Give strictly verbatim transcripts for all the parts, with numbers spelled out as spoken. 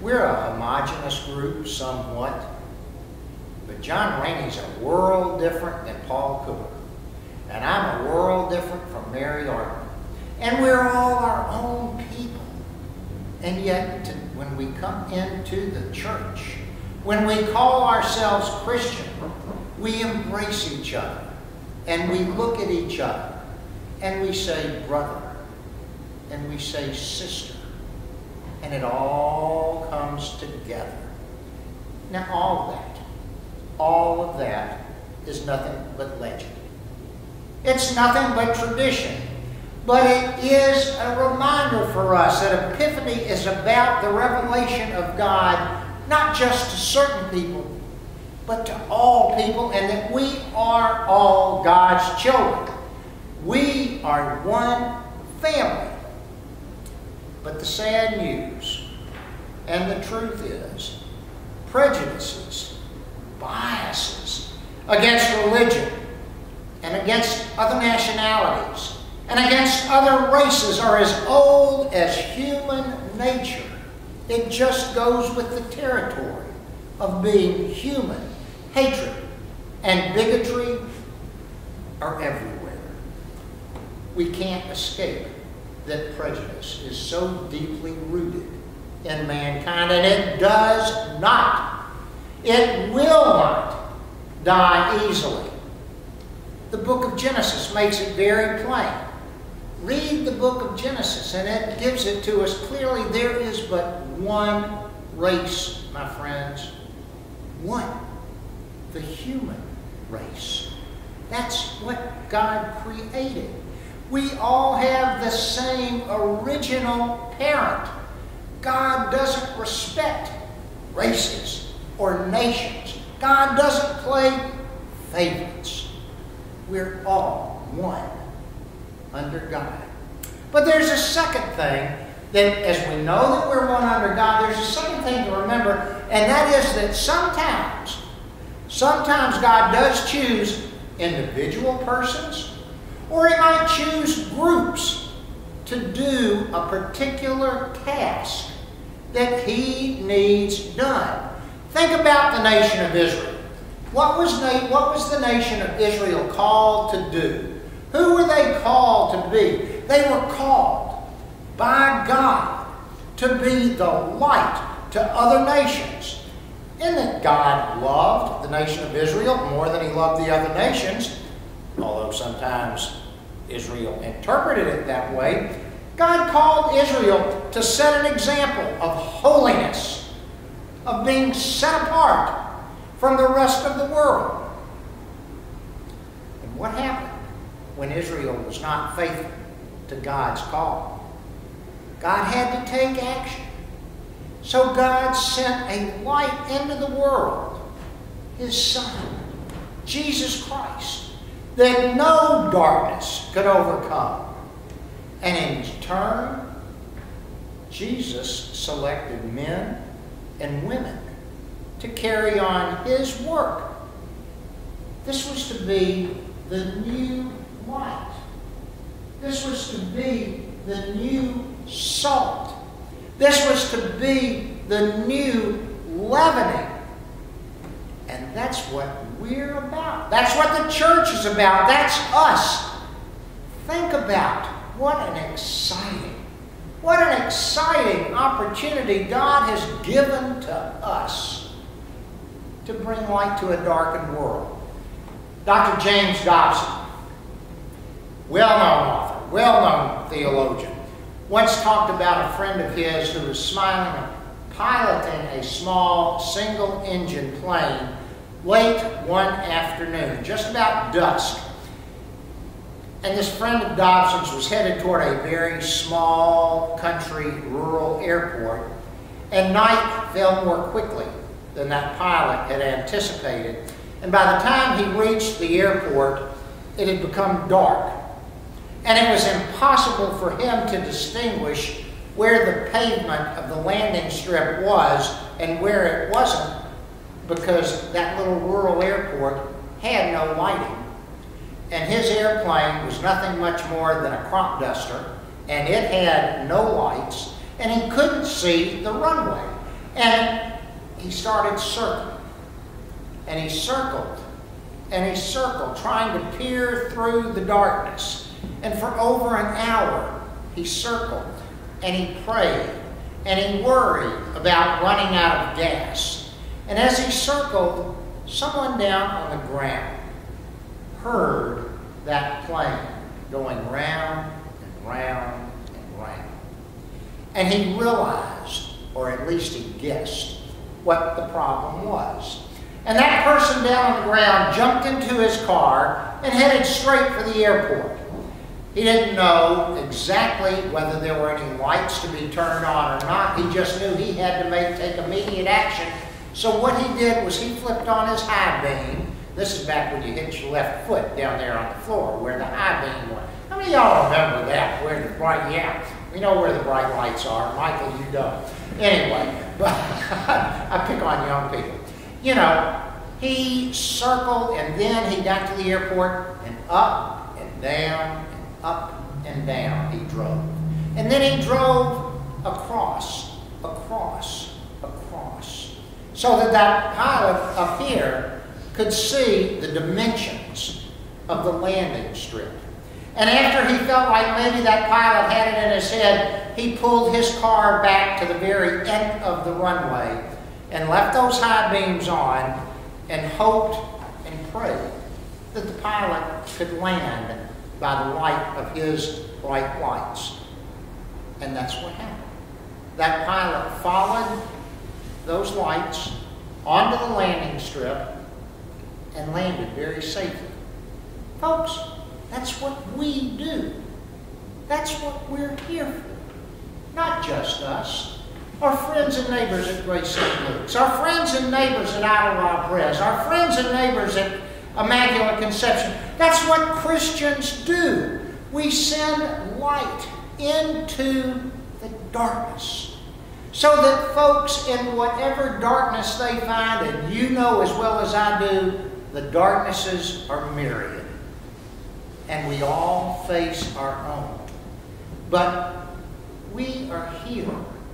We're a homogenous group somewhat, but John Rainey's a world different than Paul Cooper. And I'm a world different from Mary Arden. And we're all our own people. And yet, to, when we come into the church, when we call ourselves Christian, we embrace each other. And we look at each other. And we say, brother. And we say, sister. And it all comes together. Now, all of that, all of that is nothing but legend. It's nothing but tradition. But it is a reminder for us that Epiphany is about the revelation of God, not just to certain people, but to all people, and that we are all God's children. We are one family. But the sad news, and the truth is, prejudices, biases against religion, and against other nationalities, and against other races are as old as human nature. It just goes with the territory of being human. Hatred and bigotry are everywhere. We can't escape that prejudice is so deeply rooted in mankind, and it does not, it will not die easily. The book of Genesis makes it very plain. Read the book of Genesis, and it gives it to us clearly. There is but one race, my friends. One. The human race. That's what God created. We all have the same original parent. God doesn't respect races or nations. God doesn't play favorites. We're all one under God. But there's a second thing that, as we know that we're one under God, there's a second thing to remember, and that is that sometimes, sometimes God does choose individual persons, or He might choose groups to do a particular task that He needs done. Think about the nation of Israel. What was, what was the nation of Israel called to do? Who were they called to be? They were called by God to be the light to other nations. And that God loved the nation of Israel more than He loved the other nations, although sometimes Israel interpreted it that way. God called Israel to set an example of holiness, of being set apart from the rest of the world. And what happened when Israel was not faithful to God's call? God had to take action. So God sent a light into the world, His Son, Jesus Christ, that no darkness could overcome. And in turn, Jesus selected men and women to carry on His work. This was to be the new light. This was to be the new salt. This was to be the new leavening. And that's what we're about. That's what the church is about. That's us. Think about what an exciting, what an exciting opportunity God has given to us to bring light to a darkened world. Doctor James Dobson, well-known author, well-known theologian, once talked about a friend of his who was smiling and piloting a small single-engine plane late one afternoon, just about dusk. And this friend of Dobson's was headed toward a very small country rural airport, and night fell more quickly than that pilot had anticipated. And by the time he reached the airport, it had become dark. And it was impossible for him to distinguish where the pavement of the landing strip was and where it wasn't, because that little rural airport had no lighting. And his airplane was nothing much more than a crop duster, and it had no lights, and he couldn't see the runway. And he started circling. And he circled. And he circled, trying to peer through the darkness. And for over an hour, he circled. And he prayed. And he worried about running out of gas. And as he circled, someone down on the ground heard that plane going round and round and round. And he realized, or at least he guessed, what the problem was. And that person down on the ground jumped into his car and headed straight for the airport. He didn't know exactly whether there were any lights to be turned on or not. He just knew he had to make, take immediate action. So what he did was he flipped on his high beam. This is back when you hit your left foot down there on the floor where the high beam was. How many of y'all remember that? Where the bright, yeah, we know where the bright lights are. Michael, you don't. Anyway, but I pick on young people. You know, he circled and then he got to the airport and up and down and up and down he drove. And then he drove across, across, across. So that that pilot up here could see the dimensions of the landing strip. And after he felt like maybe that pilot had it in his head, he pulled his car back to the very end of the runway and left those high beams on and hoped and prayed that the pilot could land by the light of his bright lights. And that's what happened. That pilot followed those lights onto the landing strip and landed very safely. Folks, that's what we do. That's what we're here for. Not just us. Our friends and neighbors at Grace Saint Luke's. Our friends and neighbors at Ottawa Press. Our friends and neighbors at Immaculate Conception. That's what Christians do. We send light into the darkness. So that folks in whatever darkness they find, and you know as well as I do, the darknesses are myriad. And we all face our own. But we are here.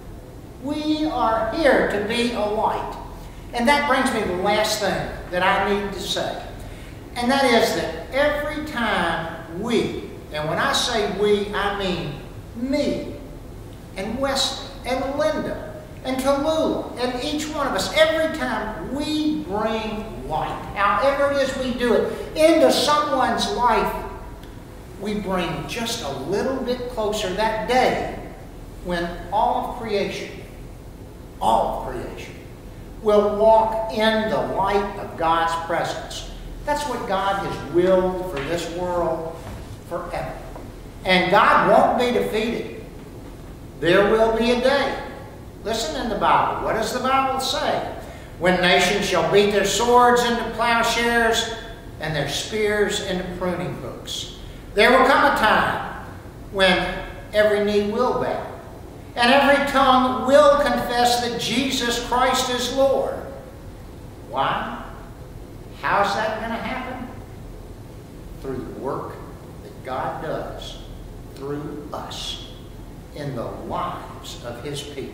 We are here to be a light. And that brings me to the last thing that I need to say. And that is that every time we, and when I say we, I mean me, and Wesley, and Linda, and Tallulah, and each one of us, every time we bring light, however it is we do it, into someone's life, we bring just a little bit closer that day when all of creation, all of creation, will walk in the light of God's presence. That's what God has willed for this world forever. And God won't be defeated. There will be a day. Listen in the Bible. What does the Bible say? When nations shall beat their swords into plowshares and their spears into pruning hooks. There will come a time when every knee will bow and every tongue will confess that Jesus Christ is Lord. Why? How's that going to happen? Through the work that God does through us in the lives of His people.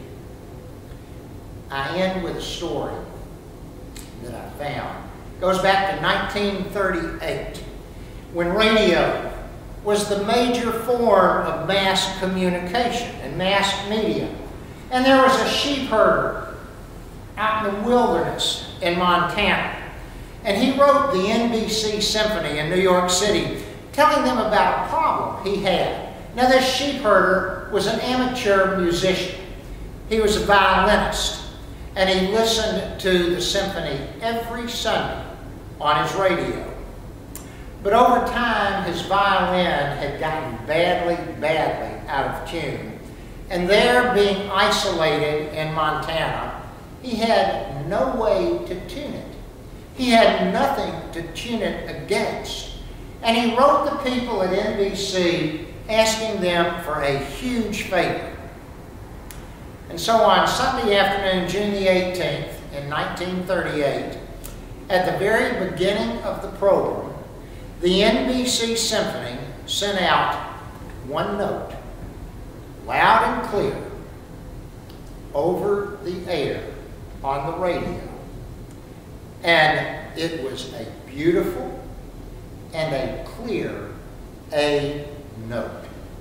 I end with a story that I found. It goes back to nineteen thirty-eight, when radio was the major form of mass communication and mass media. And there was a sheep herder out in the wilderness in Montana. And he wrote the N B C Symphony in New York City, telling them about a problem he had. Now, this sheep herder was an amateur musician. He was a violinist. And he listened to the symphony every Sunday on his radio. But over time, his violin had gotten badly, badly out of tune. And there, being isolated in Montana, he had no way to tune it. He had nothing to tune it against. And he wrote the people at N B C asking them for a huge favor. And so on Sunday afternoon, June the eighteenth, in nineteen thirty-eight, at the very beginning of the program, the N B C Symphony sent out one note, loud and clear. over the air on the radio. And it was a beautiful and a clear A note.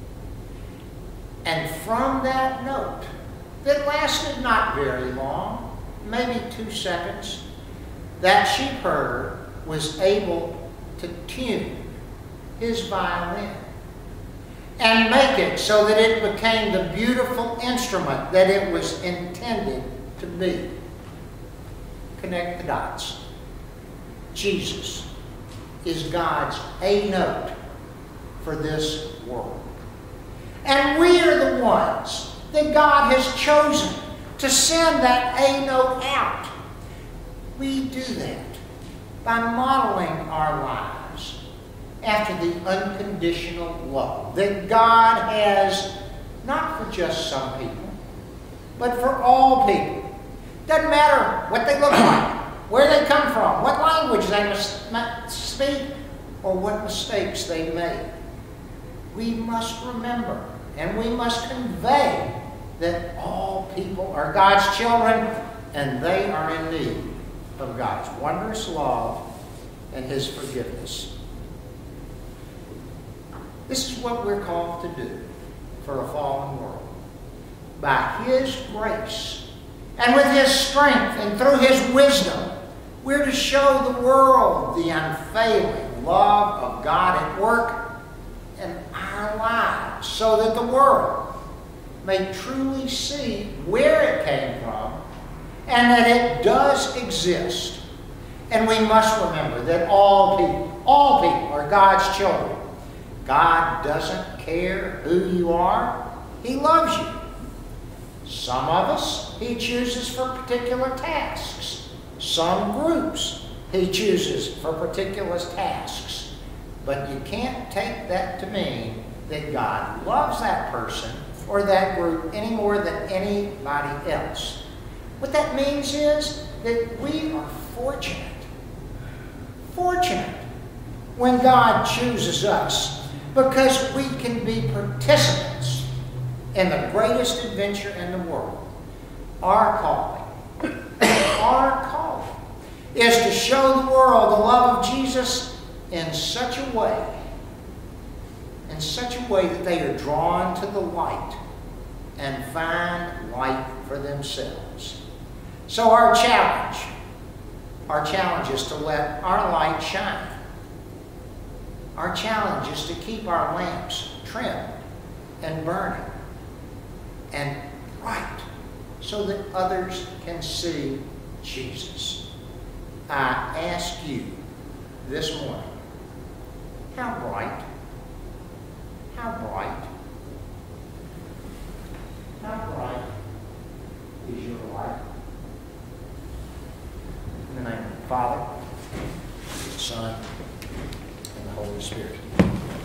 And from that note, that lasted not very long, maybe two seconds, that sheep herder was able to tune his violin and make it so that it became the beautiful instrument that it was intended to be. Connect the dots. Jesus is God's A note for this world. And we are the ones that God has chosen to send that A note out. We do that by modeling our lives after the unconditional love that God has, not for just some people, but for all people. Doesn't matter what they look like, where they come from, what language they must speak, or what mistakes they made. We must remember and we must convey that all people are God's children and they are in need of God's wondrous love and His forgiveness. This is what we're called to do for a fallen world. By His grace and with His strength and through His wisdom, we're to show the world the unfailing love of God at work in our lives so that the world may truly see where it came from and that it does exist. And we must remember that all people, all people are God's children. God doesn't care who you are. He loves you. Some of us He chooses for particular tasks. Some groups He chooses for particular tasks. But you can't take that to mean that God loves that person or that group any more than anybody else. What that means is that we are fortunate, fortunate when God chooses us, because we can be participants in the greatest adventure in the world. Our calling, our calling is to show the world the love of Jesus in such a way, in such a way that they are drawn to the light and find light for themselves. So our challenge, our challenge is to let our light shine. Our challenge is to keep our lamps trimmed and burning and bright so that others can see Jesus. I ask you this morning, how bright, how bright, how bright is your light? In the name of the Father, the Son, and the Holy Spirit.